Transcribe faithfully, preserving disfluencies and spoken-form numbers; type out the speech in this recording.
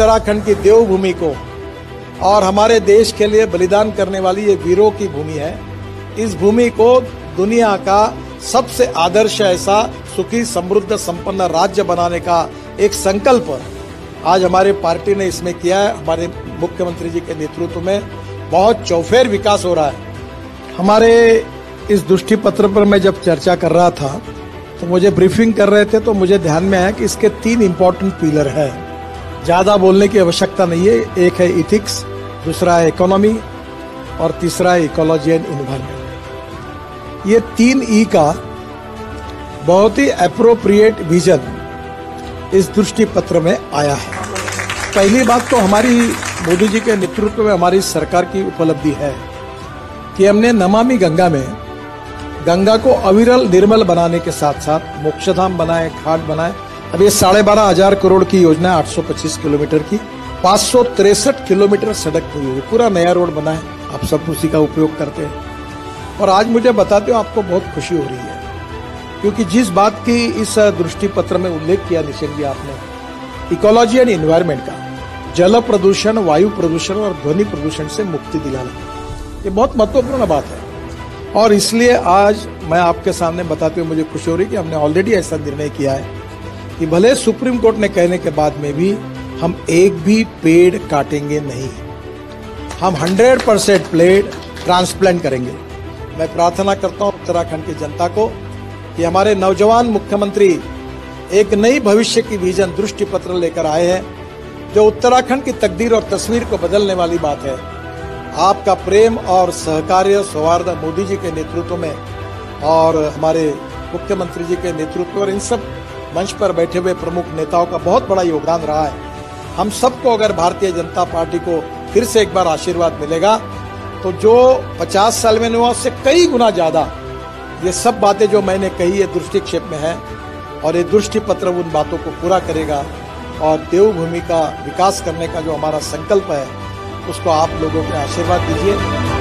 उत्तराखंड की देवभूमि को और हमारे देश के लिए बलिदान करने वाली ये वीरों की भूमि है। इस भूमि को दुनिया का सबसे आदर्श ऐसा सुखी समृद्ध संपन्न राज्य बनाने का एक संकल्प आज हमारे पार्टी ने इसमें किया है। हमारे मुख्यमंत्री जी के नेतृत्व में बहुत चौफेर विकास हो रहा है। हमारे इस दृष्टि पत्र पर मैं जब चर्चा कर रहा था तो मुझे ब्रीफिंग कर रहे थे तो मुझे ध्यान में आया कि इसके तीन इंपॉर्टेंट पिलर है। ज्यादा बोलने की आवश्यकता नहीं है। एक है इथिक्स, दूसरा है इकोनॉमी और तीसरा है इकोलॉजी एंड एनवायरनमेंट। ये तीन ई का बहुत ही एप्रोप्रिएट विजन इस दृष्टि पत्र में आया है। पहली बात तो हमारी मोदी जी के नेतृत्व में हमारी सरकार की उपलब्धि है कि हमने नमामि गंगा में गंगा को अविरल निर्मल बनाने के साथ साथ मोक्षधाम बनाए, घाट बनाए। अब ये साढ़े बारह हजार करोड़ की योजना है, आठ सौ पच्चीस किलोमीटर की, पांच सौ तिरसठ किलोमीटर सड़क हुई है, पूरा नया रोड बना है। आप सब उसी का उपयोग करते हैं और आज मुझे बताते हो आपको बहुत खुशी हो रही है क्योंकि जिस बात की इस दृष्टि पत्र में उल्लेख किया निशिन जी आपने, इकोलॉजी एंड एनवायरनमेंट का, जल प्रदूषण, वायु प्रदूषण और ध्वनि प्रदूषण से मुक्ति दिलाना, ये बहुत महत्वपूर्ण बात है। और इसलिए आज मैं आपके सामने बताते हुए मुझे खुशी हो रही कि हमने ऑलरेडी ऐसा निर्णय किया है कि भले सुप्रीम कोर्ट ने कहने के बाद में भी हम एक भी पेड़ काटेंगे नहीं, हम हंड्रेड परसेंट पेड़ ट्रांसप्लांट करेंगे। मैं प्रार्थना करता हूं उत्तराखंड की जनता को कि हमारे नौजवान मुख्यमंत्री एक नई भविष्य की विजन दृष्टि पत्र लेकर आए हैं जो उत्तराखंड की तकदीर और तस्वीर को बदलने वाली बात है। आपका प्रेम और सहकार्य सौहार्द मोदी जी के नेतृत्व में और हमारे मुख्यमंत्री जी के नेतृत्व और इन सब मंच पर बैठे हुए प्रमुख नेताओं का बहुत बड़ा योगदान रहा है। हम सबको अगर भारतीय जनता पार्टी को फिर से एक बार आशीर्वाद मिलेगा तो जो पचास साल में हुआ उससे कई गुना ज्यादा ये सब बातें जो मैंने कही ये दृष्टिक्षेप में है और ये दृष्टि पत्र उन बातों को पूरा करेगा और देवभूमि का विकास करने का जो हमारा संकल्प है उसको आप लोगों के आशीर्वाद दीजिए।